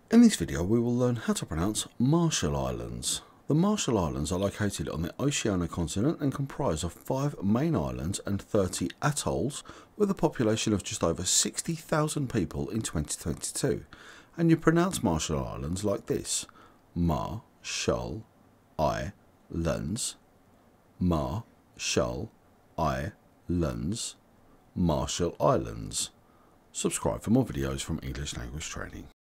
In this video we will learn how to pronounce Marshall Islands. The Marshall Islands are located on the Oceania continent and comprise of 5 main islands and 30 atolls with a population of just over 60,000 people in 2022. And you pronounce Marshall Islands like this: Marshall Islands, Marshall Islands, Marshall Islands. Subscribe for more videos from English Language Training.